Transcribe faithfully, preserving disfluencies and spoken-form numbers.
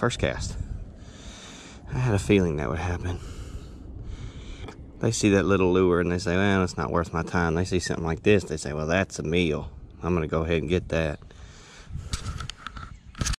first cast. I had a feeling that would happen. They see that little lure and they say, well, it's not worth my time. They see something like this, they say, well, that's a meal. I'm going to go ahead and get that.